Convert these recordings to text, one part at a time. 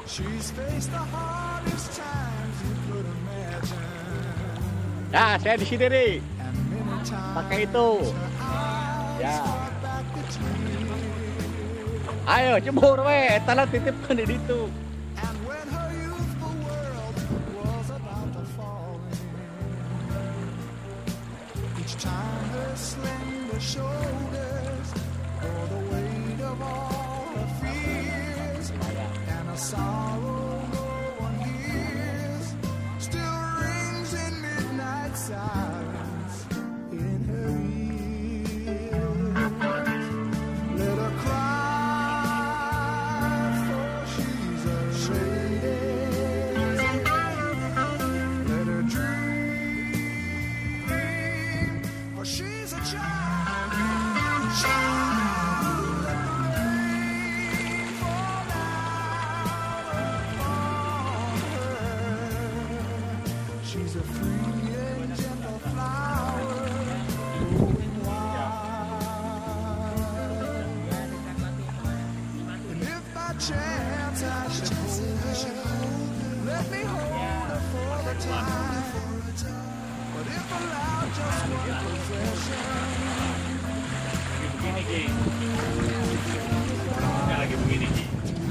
Nah, saya di sini nih. Pakai itu. Ya. Ayo jemur we, talah titipkan di situ. She's a free and gentle flower growing wild. And if by chance I should hold her, let me hold her for the time. But if allowed just one possession, Lagi begini, Ji.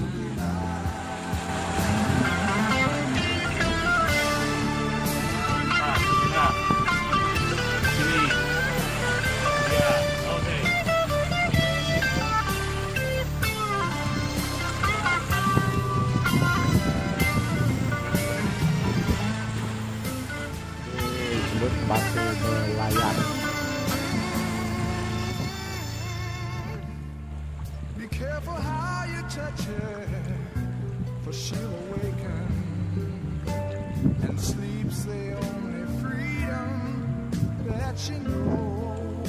Batu Melayang. be careful how you touch her, for she'll awaken, and sleep's the only freedom that she knows.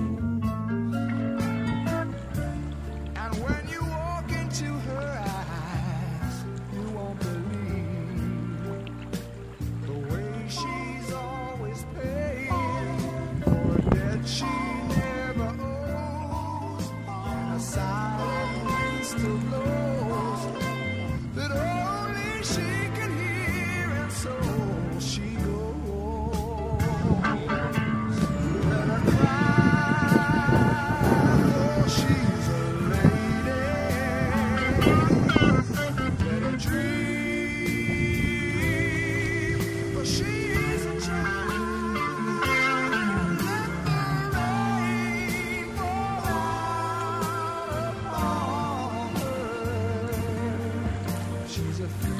And when you walk into her eyes, you won't believe the way she's always paying for a debt she never owes, and a silent wind still blows that only she can hear, and so she goes. Let her cry, for she's a lady. Let her dream, for she's a child. Let the rain fall out upon her. She's a free